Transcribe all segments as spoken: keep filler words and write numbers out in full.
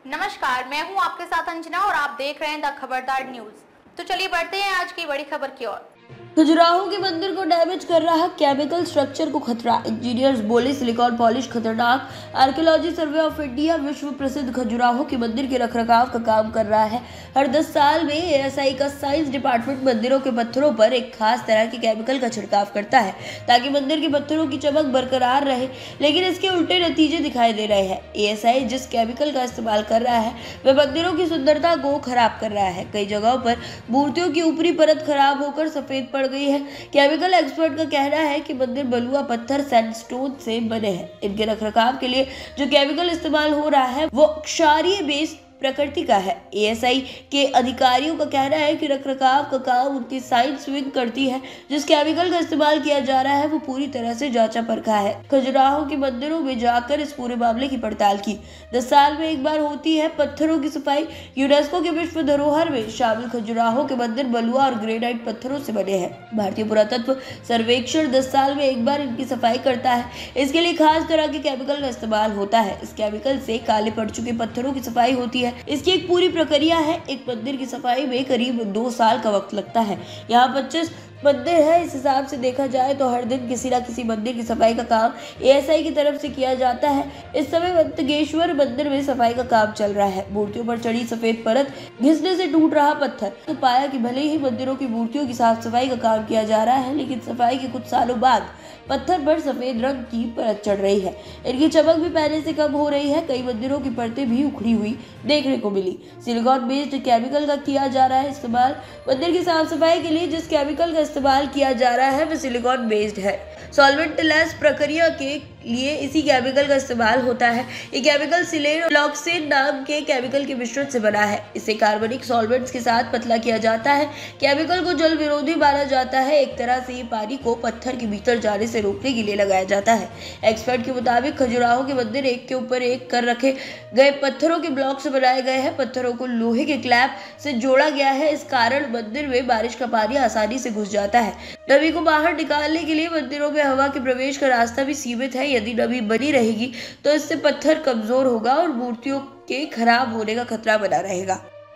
नमस्कार, मैं हूं आपके साथ अंजना और आप देख रहे हैं द खबरदार न्यूज। तो चलिए बढ़ते हैं आज की बड़ी खबर की ओर। खजुराहो के मंदिर को डैमेज कर रहा केमिकल स्ट्रक्चर को खतरा, इंजीनियर्स बोले सिलिकॉन पॉलिश खतरनाक। आर्कियोलॉजी सर्वे ऑफ इंडिया विश्व प्रसिद्ध खजुराहो के मंदिर के रखरखाव का काम कर रहा है। हर दस साल में एएसआई का साइंस डिपार्टमेंट मंदिरों के पत्थरों पर एक खास तरह के केमिकल का छिड़काव करता है ताकि मंदिर के पत्थरों की चमक बरकरार रहे, लेकिन इसके उल्टे नतीजे दिखाई दे रहे हैं। एएसआई जिस केमिकल का इस्तेमाल कर रहा है वह मंदिरों की सुंदरता को खराब कर रहा है। कई जगहों पर मूर्तियों की ऊपरी परत खराब होकर सफेद पड़ गई है। केमिकल एक्सपर्ट का कहना है कि मंदिर बलुआ पत्थर सैंडस्टोन से बने हैं। इनके रखरखाव के लिए जो केमिकल इस्तेमाल हो रहा है वो क्षारीय बेस प्रकृति का है। एएसआई के अधिकारियों का कहना है कि रखरखाव का काम उनकी साइंस विंग करती है। जिस केमिकल का इस्तेमाल किया जा रहा है वो पूरी तरह से जांचा परखा है। खजुराहो के मंदिरों में जाकर इस पूरे मामले की पड़ताल की। दस साल में एक बार होती है पत्थरों की सफाई। यूनेस्को के विश्व धरोहर में शामिल खजुराहो के मंदिर बलुआ और ग्रेनाइट पत्थरों से बने हैं। भारतीय पुरातत्व सर्वेक्षण दस साल में एक बार इनकी सफाई करता है। इसके लिए खास तरह के केमिकल का इस्तेमाल होता है। इस केमिकल से काले पड़ चुके पत्थरों की सफाई होती है। इसकी एक पूरी प्रक्रिया है। एक मंदिर की सफाई में करीब दो साल का वक्त लगता है। यहाँ पच्चीस मंदिर है। इस हिसाब से देखा जाए तो हर दिन किसी न किसी मंदिर की सफाई का काम एएसआई की तरफ से किया जाता है। इस समय मंतगेश्वर मंदिर में सफाई का काम चल रहा है। मूर्तियों पर चढ़ी सफेद परत घिसने से टूट रहा पत्थर। तो पाया कि भले ही मंदिरों की मूर्तियों की साफ सफाई का काम किया जा रहा है, लेकिन सफाई के कुछ सालों बाद पत्थर पर सफेद रंग की परत चढ़ रही है। इनकी चमक भी पहले से कम हो रही है। कई मंदिरों की परतें भी उखड़ी हुई देखने को मिली। सिलिकॉन बेस्ड केमिकल का किया जा रहा है इस्तेमाल। मंदिर की साफ सफाई के लिए जिस केमिकल का इस्तेमाल किया जा रहा है वह सिलिकॉन बेस्ड है। सॉल्वेंटलेस प्रक्रिया के लिए इसी केमिकल का इस्तेमाल होता है। ये केमिकल सिलेनोफ्लॉक्सेन नाम के केमिकल के मिश्रण से बना है। इसे कार्बनिक सॉल्वेंट्स के साथ पतला किया जाता है। केमिकल को जल विरोधी माना जाता है। एक तरह से ये पानी को पत्थर के भीतर जाने से रोकने के लिए लगाया जाता है। एक्सपर्ट के मुताबिक खजुराहो के मंदिर एक के ऊपर एक कर रखे गए पत्थरों के ब्लॉक से बनाए गए हैं। पत्थरों को लोहे के क्लैप से जोड़ा गया है। इस कारण मंदिर में बारिश का पानी आसानी से घुस जाता है। नमी को बाहर निकालने के लिए मंदिरों में हवा के प्रवेश का रास्ता भी सीमित है। यदि नमी बनी रहेगी तो इससे पत्थर कमजोर होगा और मूर्तियों के खराब होने का खतरा बना रहेगा।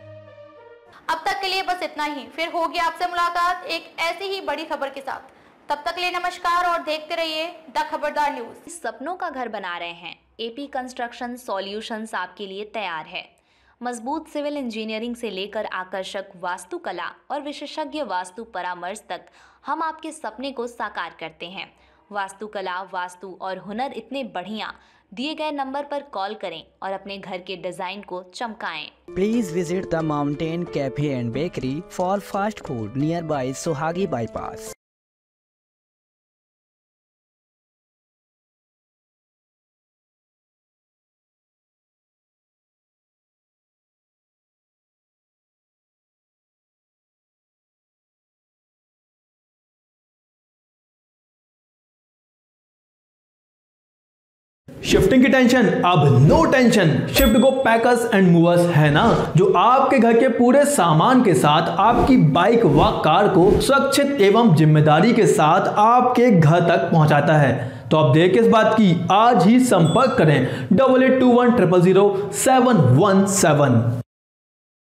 अब तक के लिए बस इतना ही। फिर होगी आपसे मुलाकात एक ऐसी ही बड़ी खबर के साथ। तब तक के लिए नमस्कार और देखते रहिए द खबरदार न्यूज। सपनों का घर बना रहे हैं? एपी कंस्ट्रक्शन सॉल्यूशंस आपके लिए तैयार है। मजबूत सिविल इंजीनियरिंग से लेकर आकर्षक वास्तुकला और विशेषज्ञ वास्तु परामर्श तक हम आपके सपने को साकार करते हैं। वास्तुकला, वास्तु और हुनर इतने बढ़िया, दिए गए नंबर पर कॉल करें और अपने घर के डिजाइन को चमकाएं। Please visit the Mountain Cafe and Bakery for fast food nearby Sohagi bypass. Shifting की टेंशन अब no tension. Shift Go Packers and Movers है ना, जो आपके घर के पूरे सामान के साथ आपकी बाइक व कार को सुरक्षित एवं जिम्मेदारी के साथ आपके घर तक पहुंचाता है। तो अब देर किस बात की, आज ही संपर्क करें double eight two one triple zero seven one seven.